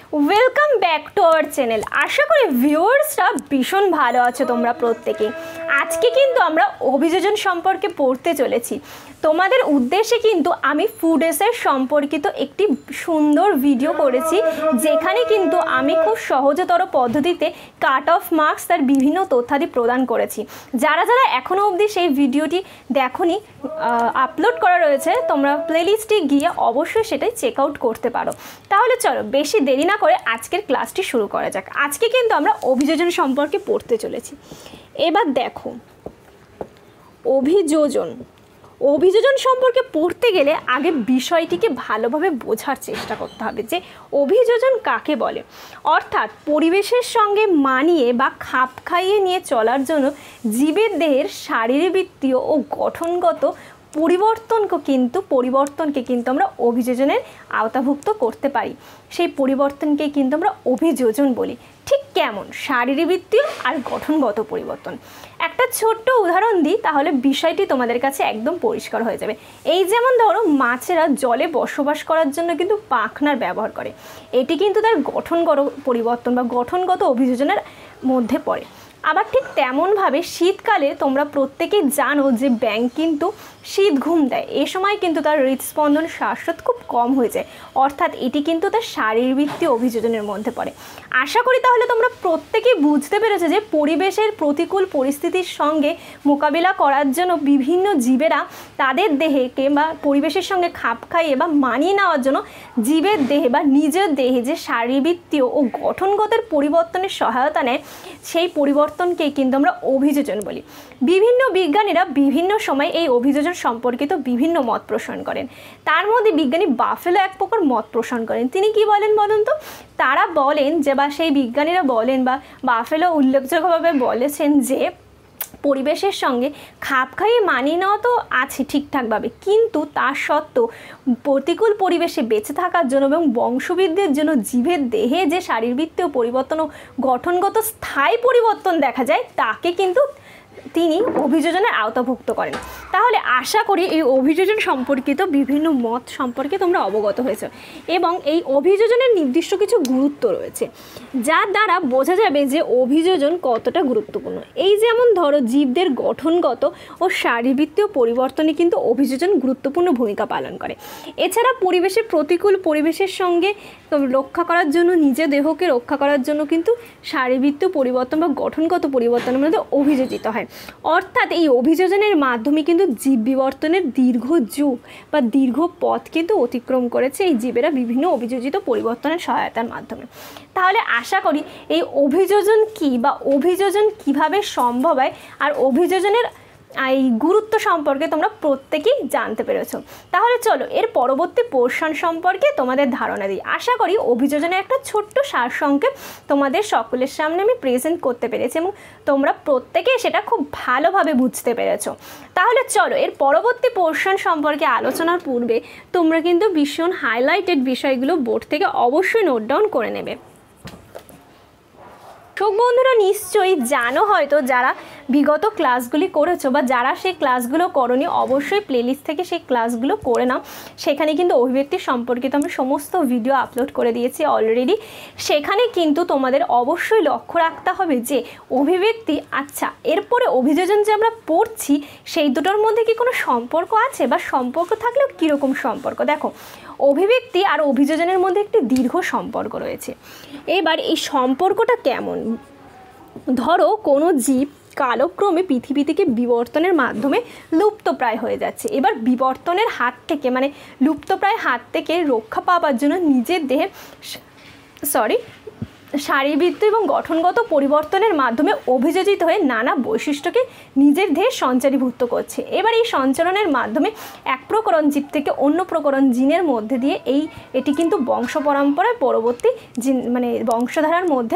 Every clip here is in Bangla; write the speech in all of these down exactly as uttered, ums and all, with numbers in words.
Welcome back to our channel. আশা করি ভিউয়ার্সরা ভীষণ ভালো আছো তোমরা প্রত্যেকে। আজকে কিন্তু আমরা অভিযোজন সম্পর্কে পড়তে চলেছি। তোমাদের উদ্দেশ্যে কিন্তু আমি ফুড এসের সম্পর্কিত একটি সুন্দর ভিডিও করেছি, যেখানে কিন্তু আমি খুব সহজতর পদ্ধতিতে কাট অফ মার্কস তার বিভিন্ন তথ্যাদি প্রদান করেছি। যারা যারা এখনও অবধি সেই ভিডিওটি দেখোনি, আপলোড করা রয়েছে, তোমরা প্লেলিস্টে গিয়ে অবশ্যই সেটাই চেক আউট করতে পারো। তাহলে চলো বেশি দেরি না করে আজকের ক্লাসটি শুরু করা যাক। আজকে কিন্তু আমরা অভিযোজন সম্পর্কে পড়তে চলেছি। এবার দেখো, অভিযোজন অভিযোজন সম্পর্কে পড়তে গেলে আগে বিষয়টিকে ভালোভাবে বোঝার চেষ্টা করতে হবে যে অভিযোজন কাকে বলে। অর্থাৎ পরিবেশের সঙ্গে মানিয়ে বা খাপ খাইয়ে নিয়ে চলার জন্য জীবের দেহের শারীরবৃত্তীয় ও গঠনগত পরিবর্তনকে কিন্তু পরিবর্তনকে কিন্তু আমরা অভিযোজনের আওতাভুক্ত করতে পারি। সেই পরিবর্তনকে কিন্তু আমরা অভিযোজন বলি। ঠিক কেমন? শারীরবৃত্তীয় আর গঠনগত পরিবর্তন। একটা ছোট্ট উদাহরণ দিই, তাহলে বিষয়টি তোমাদের কাছে একদম পরিষ্কার হয়ে যাবে। এই যেমন ধরো, মাছেরা জলে বসবাস করার জন্য কিন্তু পাখনার ব্যবহার করে। এটি কিন্তু তার গঠনগত পরিবর্তন বা গঠনগত অভিযোজনের মধ্যে পড়ে। আবার ঠিক তেমনভাবে শীতকালে তোমরা প্রত্যেকেই জানো যে ব্যাঙ কিন্তু শীত ঘুম দেয়। এ সময় কিন্তু তার হৃদস্পন্দন শ্বাসরোধ খুব কম হয়ে যায়। অর্থাৎ এটি কিন্তু তার শারীরবৃত্তীয় অভিযোজনের মধ্যে পড়ে। আশা করি তাহলে তোমরা প্রত্যেকেই বুঝতে পেরেছো যে পরিবেশের প্রতিকূল পরিস্থিতির সঙ্গে মোকাবিলা করার জন্য বিভিন্ন জীবেরা তাদের দেহে কিংবা পরিবেশের সঙ্গে খাপ খাইয়ে বা মানিয়ে নেওয়ার জন্য জীবের দেহে বা নিজের দেহে যে শারীরবৃত্তীয় ও গঠনগতের পরিবর্তনের সহায়তা নেয়, সেই পরিবর্তনকে কিন্তু আমরা অভিযোজন বলি। বিভিন্ন বিজ্ঞানীরা বিভিন্ন সময় এই অভিযোজন সম্পর্কিত বিভিন্ন মত পোষণ করেন। তার মধ্যে বিজ্ঞানী বাফেলো এক প্রকার মত পোষণ করেন। তিনি কি বলেন বলুন তো? তারা বলেন যে, বা সেই বিজ্ঞানীরা বলেন বা বাফেলো উল্লেখযোগ্যভাবে বলেছেন যে পরিবেশের সঙ্গে খাপ খাইয়ে মানিয়ে নেওয়া তো আছে ঠিকঠাকভাবে, কিন্তু তার সত্ত্বেও প্রতিকূল পরিবেশে বেঁচে থাকার জন্য এবং বংশবৃদ্ধির জন্য জীবের দেহে যে শারীরবৃত্তীয় পরিবর্তন ও গঠনগত স্থায়ী পরিবর্তন দেখা যায়, তাকে কিন্তু তিনি অভিযোজনের আওতাভুক্ত করেন। তাহলে আশা করি এই অভিযোজন সম্পর্কিত বিভিন্ন মত সম্পর্কে তোমরা অবগত হয়েছ এবং এই অভিযোজনের নির্দিষ্ট কিছু গুরুত্ব রয়েছে, যার দ্বারা বোঝা যাবে যে অভিযোজন কতটা গুরুত্বপূর্ণ। এই যেমন ধরো, জীবদের গঠনগত ও শারীরবৃত্তীয় পরিবর্তনে কিন্তু অভিযোজন গুরুত্বপূর্ণ ভূমিকা পালন করে। এছাড়া পরিবেশের প্রতিকূল পরিবেশের সঙ্গে রক্ষা করার জন্য, নিজের দেহকে রক্ষা করার জন্য কিন্তু শারীরবৃত্তীয় পরিবর্তন বা গঠনগত পরিবর্তনের মধ্যে অভিযোজিত হয়। অর্থাৎ এই অভিযোজনের মাধ্যমে কিন্তু জীব বিবর্তনের দীর্ঘ যুগ বা দীর্ঘ পথ কিন্তু অতিক্রম করেছে এই জীবেরা বিভিন্ন অভিযোজিত পরিবর্তনের সহায়তার মাধ্যমে। তাহলে আশা করি এই অভিযোজন কী বা অভিযোজন কিভাবে সম্ভব হয় আর অভিযোজনের এই গুরুত্ব সম্পর্কে তোমরা প্রত্যেকেই জানতে পেরেছো। তাহলে চলো এর পরবর্তী পোর্শন সম্পর্কে তোমাদের ধারণা দিই। আশা করি অভিযোজনের একটা ছোট্ট সারসংক্ষেপ তোমাদের সকলের সামনে আমি প্রেজেন্ট করতে পেরেছি এবং তোমরা প্রত্যেকেই সেটা খুব ভালোভাবে বুঝতে পেরেছো। তাহলে চলো এর পরবর্তী পোর্শন সম্পর্কে আলোচনার পূর্বে তোমরা কিন্তু ভীষণ হাইলাইটেড বিষয়গুলো বোর্ড থেকে অবশ্যই নোট ডাউন করে নেবে। দর্শক বন্ধুরা, নিশ্চয়ই জানো হয়তো যারা বিগত ক্লাসগুলি করেছো বা যারা সেই ক্লাসগুলো করোনি, অবশ্যই প্লেলিস্ট থেকে সেই ক্লাসগুলো করে নাও। সেখানে কিন্তু অভিব্যক্তি সম্পর্কিত আমি সমস্ত ভিডিও আপলোড করে দিয়েছি অলরেডি। সেখানে কিন্তু তোমাদের অবশ্যই লক্ষ্য রাখতে হবে যে অভিব্যক্তি, আচ্ছা এরপরে অভিযোজন যে আমরা পড়ছি সেই দুটোর মধ্যে কি কোনো সম্পর্ক আছে বা সম্পর্ক থাকলেও কীরকম সম্পর্ক। দেখো, অভিব্যক্তি আর অভিযোজনের মধ্যে একটি দীর্ঘ সম্পর্ক রয়েছে। এবার এই সম্পর্কটা কেমন? ধরো কোনো জীব কালক্রমে পৃথিবী থেকে বিবর্তনের মাধ্যমে লুপ্তপ্রায় হয়ে যাচ্ছে। এবার বিবর্তনের হাত থেকে মানে লুপ্তপ্রায় হাত থেকে রক্ষা পাওয়ার জন্য নিজের দেহে সরি শারীরবৃত্তীয় এবং গঠনগত পরিবর্তনের মাধ্যমে অভিযোজিত হয়ে নানা বৈশিষ্ট্যকে নিজের দেহে সঞ্চারীভূত করছে। এবার এই সঞ্চালনের মাধ্যমে এক প্রকরণ জীব থেকে অন্য প্রকরণ জিনের মধ্যে দিয়ে এই এটি কিন্তু বংশ পরম্পরায় পরবর্তী জিন মানে বংশধারার মধ্যে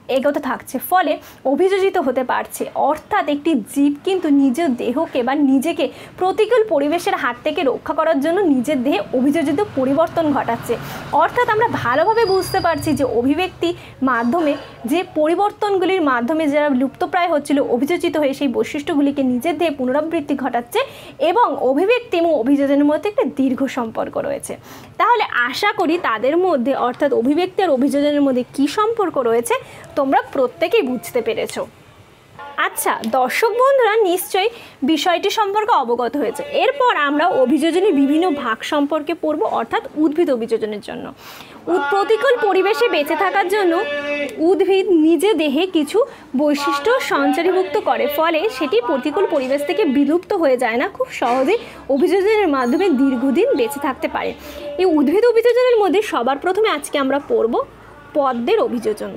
এগোতে থাকছে, ফলে অভিযোজিত হতে পারছে। অর্থাৎ একটি জীব কিন্তু নিজের দেহকে বা নিজেকে প্রতিকূল পরিবেশের হাত থেকে রক্ষা করার জন্য নিজের দেহে অভিযোজিত পরিবর্তন ঘটাচ্ছে। অর্থাৎ আমরা ভালোভাবে বুঝতে পারছি যে অভিব্যক্তি মাধ্যমে যে পরিবর্তনগুলির মাধ্যমে যারা লুপ্তপ্রায় হচ্ছিল অভিযোজিত হয়ে সেই বৈশিষ্ট্যগুলিকে নিজের দেহে পুনরাবৃত্তি ঘটাচ্ছে এবং অভিব্যক্তি এবং অভিযোজনের মধ্যে একটা দীর্ঘ সম্পর্ক রয়েছে। তাহলে আশা করি তাদের মধ্যে অর্থাৎ অভিব্যক্তি আর অভিযোজনের মধ্যে কী সম্পর্ক রয়েছে তোমরা প্রত্যেকেই বুঝতে পেরেছো। আচ্ছা দর্শক বন্ধুরা নিশ্চয়ই বিষয়টি সম্পর্কে অবগত হয়েছে। এরপর আমরা অভিযোজনের বিভিন্ন ভাগ সম্পর্কে পড়ব, অর্থাৎ উদ্ভিদ অভিযোজনের জন্য। প্রতিকূল পরিবেশে বেঁচে থাকার জন্য উদ্ভিদ নিজে দেহে কিছু বৈশিষ্ট্য সঞ্চারীভুক্ত করে, ফলে সেটি প্রতিকূল পরিবেশ থেকে বিলুপ্ত হয়ে যায় না, খুব সহজেই অভিযোজনের মাধ্যমে দীর্ঘদিন বেঁচে থাকতে পারে। এই উদ্ভিদ অভিযোজনের মধ্যে সবার প্রথমে আজকে আমরা পড়ব পদ্মের অভিযোজন।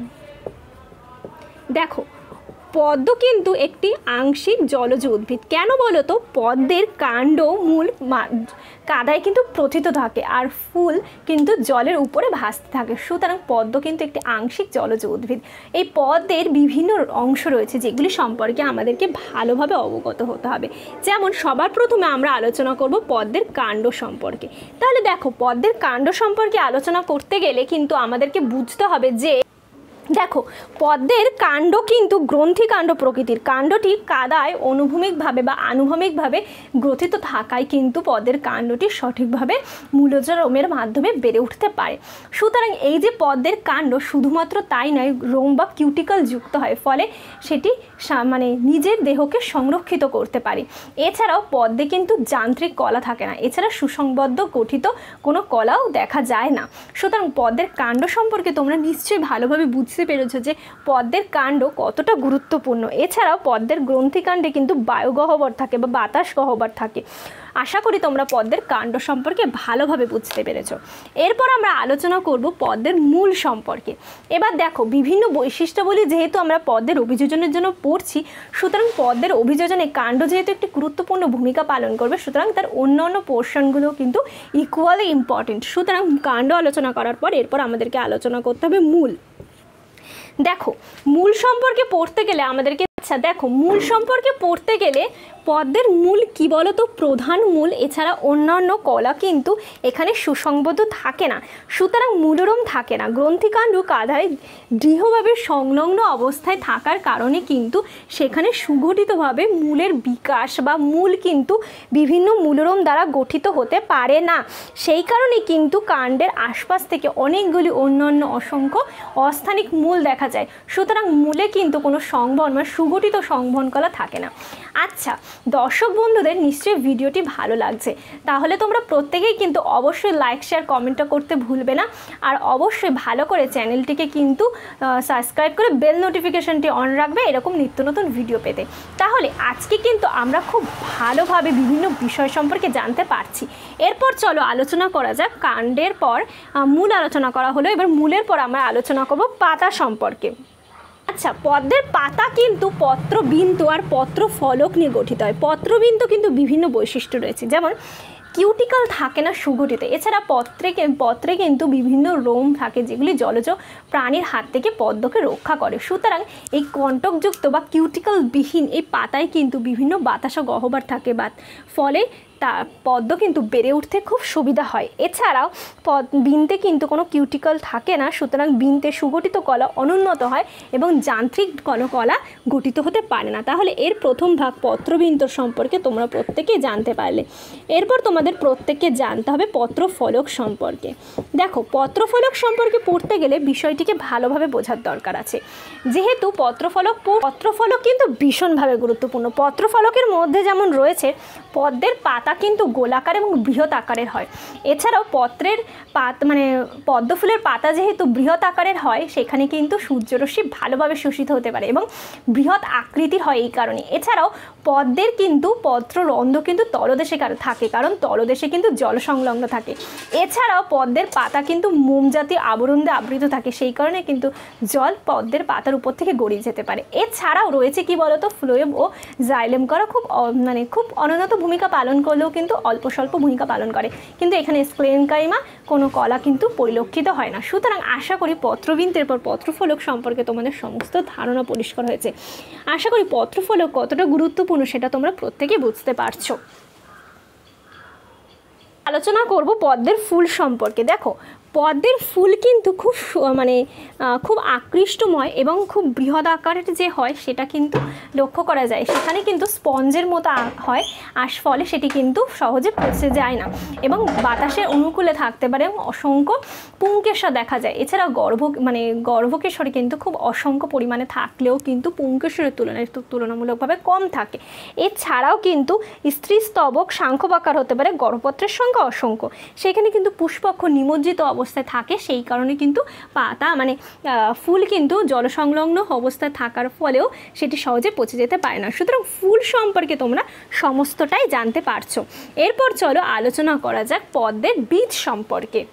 দেখো পদ্ম কিন্তু একটি আংশিক জলজ উদ্ভিদ। কেন বলো তো? পদ্মের কাণ্ড মূল কাদায় কিন্তু প্রথিত থাকে আর ফুল কিন্তু জলের উপরে ভাসতে থাকে, সুতরাং পদ্ম কিন্তু একটি আংশিক জলজ উদ্ভিদ। এই পদ্মের বিভিন্ন অংশ রয়েছে যেগুলি সম্পর্কে আমাদেরকে ভালোভাবে অবগত হতে হবে। যেমন সবার প্রথমে আমরা আলোচনা করব পদ্মের কাণ্ড সম্পর্কে। তাহলে দেখো পদ্মের কাণ্ড সম্পর্কে আলোচনা করতে গেলে কিন্তু আমাদেরকে বুঝতে হবে যে দেখো পদ্মের কাণ্ড কিন্তু গ্রন্থিকাণ্ড প্রকৃতির। কাণ্ডটি কাদায় অনুভূমিকভাবে বা আনুভূমিকভাবে গ্রথিত থাকায় কিন্তু পদ্মের কাণ্ডটি সঠিকভাবে মূলজ রোমের মাধ্যমে বেড়ে উঠতে পারে। সুতরাং এই যে পদ্মের কাণ্ড শুধুমাত্র তাই নয়, রোম বা কিউটিকল যুক্ত হয়, ফলে সেটি মানে নিজের দেহকে সংরক্ষিত করতে পারে। এছাড়াও পদ্মে কিন্তু যান্ত্রিক কলা থাকে না, এছাড়া সুসংবদ্ধ গঠিত কোনো কলাও দেখা যায় না। সুতরাং পদ্মের কাণ্ড সম্পর্কে তোমরা নিশ্চয়ই ভালোভাবে বুঝতে পেরেছো যে পদ্মের কাণ্ড কতটা গুরুত্বপূর্ণ। এছাড়াও পদ্মের গ্রন্থিকাণ্ডে কিন্তু বায়ু গহ্বর থাকে বা বাতাস গহ্বর থাকে। আশা করি তোমরা পদ্মের কাণ্ড সম্পর্কে ভালোভাবে বুঝতে পেরেছো। এরপর আমরা আলোচনা করব পদ্মের মূল সম্পর্কে। এবার দেখো বিভিন্ন বৈশিষ্ট্যাবলী যেহেতু আমরা পদ্মের অভিযোজনের জন্য পড়ছি, সুতরাং পদ্মের অভিযোজনে কাণ্ড যেহেতু একটি গুরুত্বপূর্ণ ভূমিকা পালন করবে, সুতরাং তার অন্যান্য পোর্শনগুলো কিন্তু ইকুয়ালি ইম্পর্টেন্ট। সুতরাং কাণ্ড আলোচনা করার পর এরপর আমাদেরকে আলোচনা করতে হবে মূল। দেখো মূল সম্পর্কে পড়তে গেলে আমাদেরকে আচ্ছা দেখো মূল সম্পর্কে পড়তে গেলে পদ্মের মূল কি বলো তো? প্রধান মূল, এছাড়া অন্যান্য কলা কিন্তু এখানে সুসংবদ্ধ থাকে না, সুতরাং মূলরোম থাকে না। গ্রন্থিকাণ্ড কাদায় দৃঢ়ভাবে সংলগ্ন অবস্থায় থাকার কারণে কিন্তু সেখানে সুগঠিতভাবে মূলের বিকাশ বা মূল কিন্তু বিভিন্ন মূলরোম দ্বারা গঠিত হতে পারে না। সেই কারণে কিন্তু কাণ্ডের আশপাশ থেকে অনেকগুলি অন্যান্য অসংখ্য অস্থানিক মূল দেখা যায়। সুতরাং মূলে কিন্তু কোনো সংবহন বা সুগঠিত সংবহন কলা থাকে না। আচ্ছা দর্শক বন্ধুদের নিশ্চয়ই ভিডিওটি ভালো লাগছে, তাহলে তোমরা প্রত্যেকেই কিন্তু অবশ্যই লাইক শেয়ার কমেন্টটা করতে ভুলবে না। আর অবশ্যই ভালো করে চ্যানেলটিকে কিন্তু সাবস্ক্রাইব করে বেল নোটিফিকেশনটি অন রাখবে এরকম নিত্য নতুন ভিডিও পেতে। তাহলে আজকে কিন্তু আমরা খুব ভালোভাবে বিভিন্ন বিষয় সম্পর্কে জানতে পারছি। এরপর চলো আলোচনা করা যাক কাণ্ডের পর মূল আলোচনা করা হলো, এবার মূলের পর আমরা আলোচনা করব পাতা সম্পর্কে। আচ্ছা পদ্মের পাতা কিন্তু পত্রবিন্দু আর পত্র ফলক নিয়ে গঠিত হয়। পত্রবিন্দু কিন্তু বিভিন্ন বৈশিষ্ট্য রয়েছে, যেমন কিউটিকল থাকে না, সুগঠিত। এছাড়া পত্রে পত্রে কিন্তু বিভিন্ন রোম থাকে যেগুলি জলজ প্রাণীর হাত থেকে পদ্মকে রক্ষা করে। সুতরাং এই কণ্টকযুক্ত বা কিউটিকল বিহীন এই পাতায় কিন্তু বিভিন্ন বাতাস গহ্বর থাকে, বা ফলে তা পদ্ম কিন্তু বেড়ে উঠতে খুব সুবিধা হয়। এছাড়াও পদ বৃন্তে কিন্তু কোনো কিউটিকল থাকে না, সুতরাং বৃন্তে সুগঠিত কলা অনুন্নত হয় এবং যান্ত্রিক কোনো কলা গঠিত হতে পারে না। তাহলে এর প্রথম ভাগ পত্রবৃন্ত সম্পর্কে তোমরা প্রত্যেকেই জানতে পারলে। এরপর তোমাদের প্রত্যেককে জানতে হবে পত্রফলক সম্পর্কে। দেখো পত্রফলক সম্পর্কে পড়তে গেলে বিষয়টিকে ভালোভাবে বোঝার দরকার আছে, যেহেতু পত্রফলক পত্রফলক কিন্তু ভীষণভাবে গুরুত্বপূর্ণ। পত্রফলকের মধ্যে যেমন রয়েছে পদ্মের পাতা কিন্তু গোলাকার এবং বৃহৎ আকারের হয়। এছাড়াও পত্রের পাত মানে পদ্ম ফুলের পাতা যেহেতু বৃহৎ আকারের হয়, সেখানে কিন্তু সূর্যরশ্মি ভালোভাবে শোষিত হতে পারে এবং বৃহৎ আকৃতির হয় এই কারণে। এছাড়াও পদ্মের কিন্তু পত্র রন্ধ্র কিন্তু তলদেশে থাকে, কারণ তলদেশে কিন্তু জল সংলগ্ন থাকে। এছাড়াও পদ্মের পাতা কিন্তু মোম জাতীয় আবরণ দিয়ে আবৃত থাকে, সেই কারণে কিন্তু জল পদ্মের পাতার উপর থেকে গড়িয়ে যেতে পারে। এছাড়াও রয়েছে কি বলতো ফ্লোয়েম ও জাইলেম করা খুব মানে খুব অনুন্নত ভূমিকা পালন করলে হলেও কিন্তু অল্প স্বল্প ভূমিকা পালন করে, কিন্তু এখানে স্ক্লেনকাইমা কোনো কলা কিন্তু পরিলক্ষিত হয় না। সুতরাং আশা করি পত্রবিন্তের পর পত্রফলক সম্পর্কে তোমাদের সমস্ত ধারণা পরিষ্কার হয়েছে। আশা করি পত্রফলক কতটা গুরুত্বপূর্ণ সেটা তোমরা প্রত্যেকেই বুঝতে পারছো। আলোচনা করব পদ্মের ফুল সম্পর্কে। দেখো পদ্মের ফুল কিন্তু খুব মানে খুব আকৃষ্টময় এবং খুব বৃহৎ আকারের যে হয় সেটা কিন্তু লক্ষ্য করা যায়। সেখানে কিন্তু স্পঞ্জের মতো হয়, আর ফলে সেটি কিন্তু সহজে পচে যায় না এবং বাতাসের অনুকূলে থাকতে পারে এবং অসংখ্য পুংকেশর দেখা যায়। এছাড়া গর্ভ মানে গর্ভকেশরে কিন্তু খুব অসংখ্য পরিমাণে থাকলেও কিন্তু পুংকেশরের তুলনায় তুলনামূলকভাবে কম থাকে। এছাড়াও কিন্তু স্ত্রী স্তবক শাঙ্খবাকার হতে পারে, গর্ভপত্রের সংখ্যা অসংখ্য। সেখানে কিন্তু পুষ্পক্ষ নিমজ্জিত অবস্থায় থাকে, সেই কারণে কিন্তু পাতা মানে ফুল কিন্তু জলসংলগ্ন অবস্থায় থাকার ফলেও সেটি সহজে পচে যেতে পারে না। সুতরাং ফুল সম্পর্কে তোমরা সমস্তটাই জানতে পারছো। এরপর চলো আলোচনা করা যাক পদ্মের বীজ সম্পর্কে।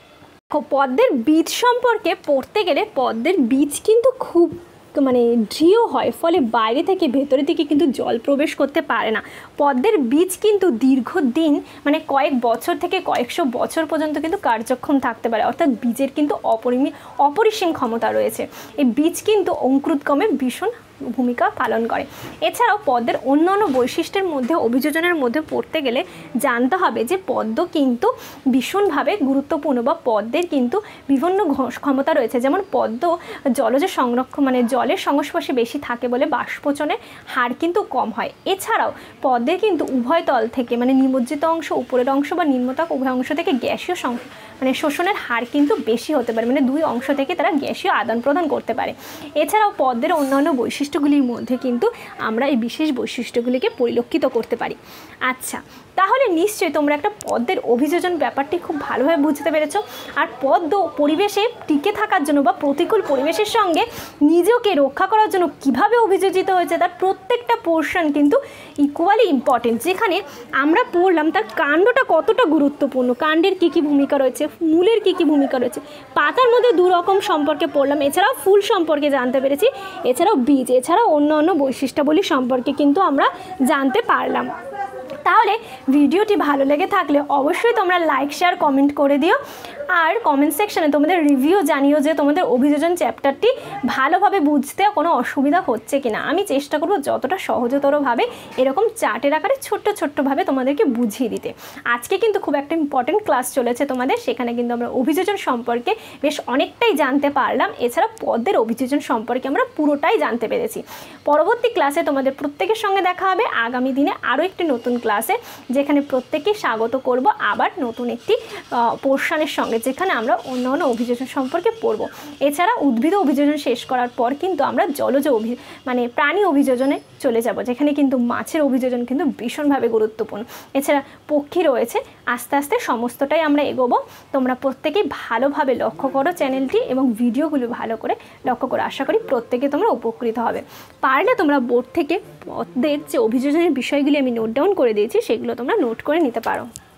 পদ্মের বীজ সম্পর্কে পড়তে গেলে পদ্মের বীজ কিন্তু খুব মানে দৃঢ় হয়, ফলে বাইরে থেকে ভেতরে থেকে কিন্তু জল প্রবেশ করতে পারে না। পদ্মের বীজ কিন্তু দীর্ঘদিন মানে কয়েক বছর থেকে কয়েকশো বছর পর্যন্ত কিন্তু কার্যক্ষম থাকতে পারে, অর্থাৎ বীজের কিন্তু অপরিমি অপরিসীম ক্ষমতা রয়েছে। এই বীজ কিন্তু অঙ্কুরোদ্গমে ভীষণ ভূমিকা পালন করে। এছাড়াও পদ্মের অন্যান্য বৈশিষ্ট্যের মধ্যে অভিযোজনের মধ্যে পড়তে গেলে জানতে হবে যে পদ্ম কিন্তু ভীষণভাবে গুরুত্বপূর্ণ বা পদ্মের কিন্তু বিভিন্ন ক্ষমতা রয়েছে। যেমন পদ্ম জলজ সংরক্ষণ মানে জলের সংস্পর্শে বেশি থাকে বলে বাষ্পোচনের হার কিন্তু কম হয়। এছাড়াও পদ্মের কিন্তু উভয় তল থেকে মানে নিমজ্জিত অংশ উপরের অংশ বা নিম্নতক উভয় অংশ থেকে গ্যাসীয় মানে শোষণের হার কিন্তু বেশি হতে পারে, মানে দুই অংশ থেকে তারা গ্যাসীয় আদান প্রদান করতে পারে। এছাড়াও পদ্মের অন্যান্য বৈশিষ্ট্যগুলির মধ্যে কিন্তু আমরা এই বিশেষ বৈশিষ্ট্যগুলিকে পরিলক্ষিত করতে পারি। আচ্ছা, তাহলে নিশ্চয়ই তোমরা একটা পদ্মের অভিযোজন ব্যাপারটি খুব ভালোভাবে বুঝতে পেরেছো। আর পদ্ম পরিবেশে টিকে থাকার জন্য বা প্রতিকূল পরিবেশের সঙ্গে নিজেকে রক্ষা করার জন্য কিভাবে অভিযোজিত হয়েছে তার প্রত্যেকটা পোর্শন কিন্তু ইকুয়ালি ইম্পর্টেন্ট। যেখানে আমরা পড়লাম তার কাণ্ডটা কতটা গুরুত্বপূর্ণ, কাণ্ডের কী কী ভূমিকা রয়েছে, মূলের কী কী ভূমিকা রয়েছে, পাতার মধ্যে দু রকম সম্পর্কে পড়লাম, এছাড়াও ফুল সম্পর্কে জানতে পেরেছি, এছাড়াও বীজ, এছাড়াও অন্য অন্য বৈশিষ্ট্যাবলী সম্পর্কে কিন্তু আমরা জানতে পারলাম। তাহলে ভিডিওটি ভালো লেগে থাকলে অবশ্যই তোমরা লাইক শেয়ার কমেন্ট করে দিও, আর কমেন্ট সেকশনে তোমাদের রিভিউ জানিও যে তোমাদের অভিযোজন চ্যাপ্টারটি ভালোভাবে বুঝতে কোনো অসুবিধা হচ্ছে কিনা। আমি চেষ্টা করব যতটা সহজতরভাবে এরকম চার্টের আকারে ছোট্ট ছোট্টভাবে তোমাদেরকে বুঝিয়ে দিতে। আজকে কিন্তু খুব একটা ইম্পর্টেন্ট ক্লাস চলেছে তোমাদের, সেখানে কিন্তু আমরা অভিযোজন সম্পর্কে বেশ অনেকটাই জানতে পারলাম। এছাড়া পদ্মের অভিযোজন সম্পর্কে আমরা পুরোটাই জানতে পেরেছি। পরবর্তী ক্লাসে তোমাদের প্রত্যেকের সঙ্গে দেখা হবে আগামী দিনে আরও একটি নতুন ক্লাসে, যেখানে প্রত্যেককে স্বাগত করব আবার নতুন একটি পোর্শনের সঙ্গে, যেখানে আমরা অন্য অন্য অভিযোজন সম্পর্কে পড়ব। এছাড়া উদ্ভিদ অভিযোজন শেষ করার পর কিন্তু আমরা জলজ অভি মানে প্রাণী অভিযোজনে চলে যাব, যেখানে কিন্তু মাছের অভিযোজন কিন্তু ভীষণভাবে গুরুত্বপূর্ণ। এছাড়া পক্ষী রয়েছে। আস্তে আস্তে সমস্তটাই আমরা এগোবো। তোমরা প্রত্যেকেই ভালোভাবে লক্ষ্য করো চ্যানেলটি এবং ভিডিওগুলো ভালো করে লক্ষ্য করো। আশা করি প্রত্যেকে তোমরা উপকৃত হবে। পারলে তোমরা বোর্ড থেকে পদ্মের যে অভিযোজনের বিষয়গুলি আমি নোট ডাউন করে দিয়েছি সেগুলো তোমরা নোট করে নিতে পারো।